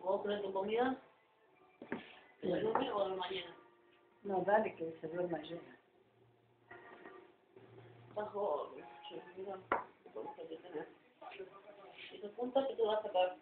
¿Vos crees tu comida? ¿Se duerme o de mañana? No, dale que se duerma llena. Bajo, mira, ¿cuánto que tenés? Y tu punta que te vas a sacar.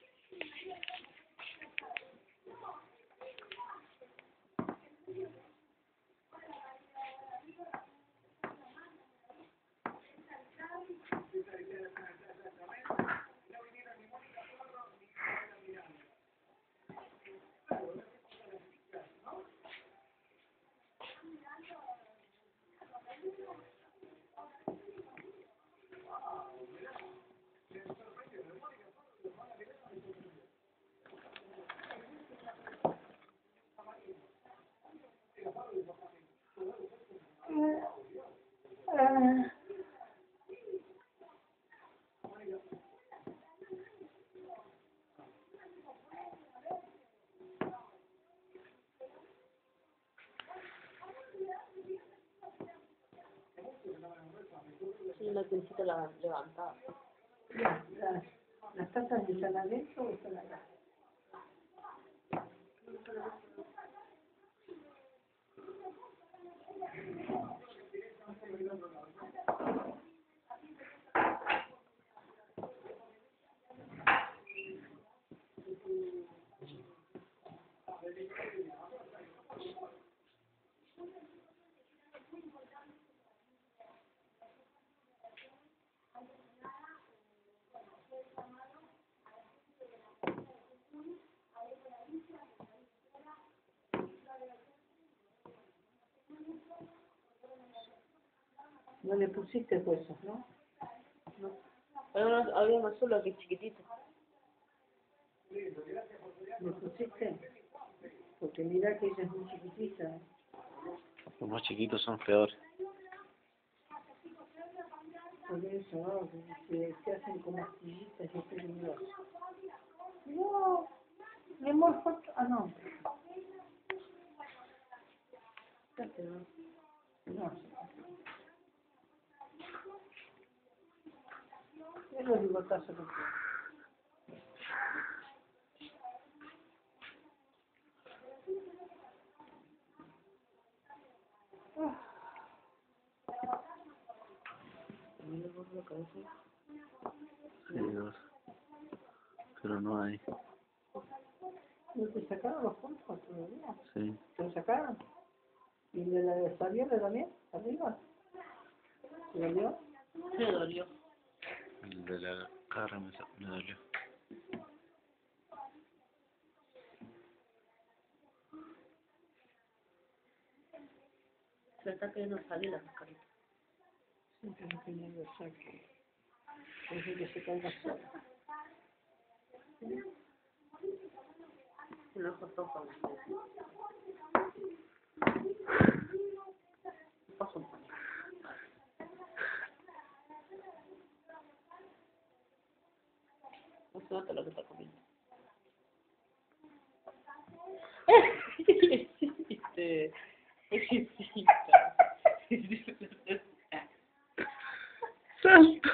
Sí, la pincita la levantada. ¿Las tazas están adentro o están acá? No le pusiste huesos, ¿no? No. Había una sola que es chiquitita. ¿Le pusiste? Porque mira que ella es muy chiquitita. Los más chiquitos son peores. Por eso, ¿no? Se hacen como astillitas y es peligroso. No, mi amor, ah, no. Fíjate, no. No. Es lo bigotazo que tiene. Mira vos la cabeza. Sí, dos. Pero no hay. ¿No te sacaron los puntos todavía? Sí. ¿Te lo sacaron? ¿Y de la de Fabiana también? ¿Arriba? ¿Te dolió? Me dolió. El de la cara me dolió. Se está queriendo salir la mascarita. Siempre no tenía que saque. Parece que se caiga sola. El ojo toca. Paso un poco. No se nota lo que está comiendo. ¡Salto!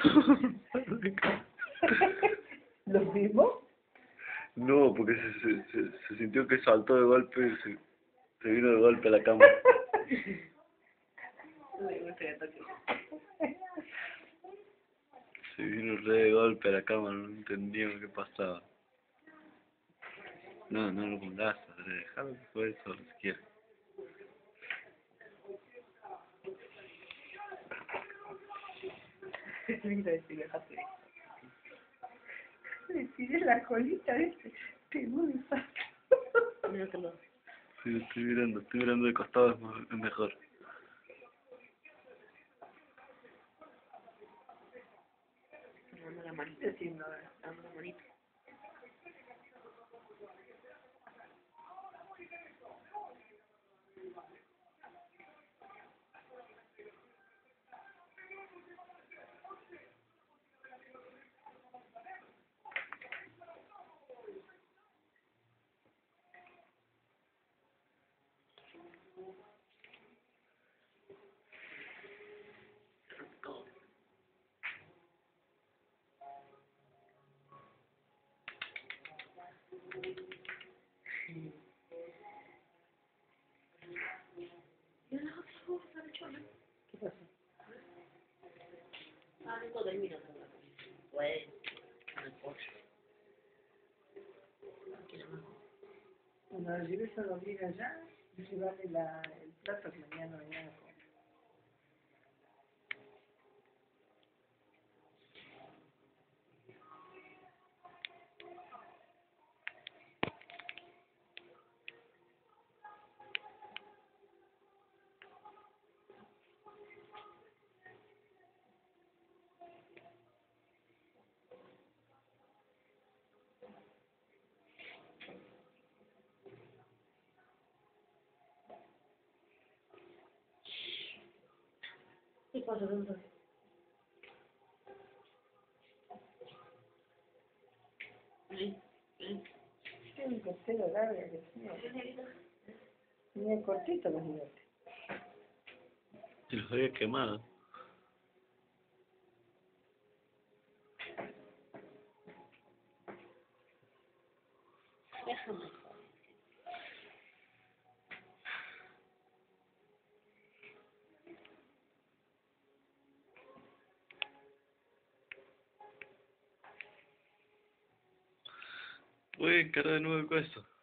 ¿Lo vimos? No, porque se sintió que saltó de golpe y se vino de golpe a la cama. Se vino re de golpe a la cama, no entendía qué pasaba. No, no lo pongas, dejalo que fue eso, si quieres. Mira, déjate. Le tiré la colita ese. Pegó un impacto. Mira que lo... Sí, estoy mirando de costado, es mejor. Dame la manita. Sí, no, Dame la manita. Mira la otra cosa, lechona. ¿Qué pasó? Ah, no termina. Bueno, el pollo. Cuando la lleves a dormir allá, llevarle el plato que mañana come. ¿Qué pasa, Rosa? Es un costero largo que tenía. Tenía cortito los bigotes. Y los había quemado. Déjame. Voy a encarar de nuevo el esto.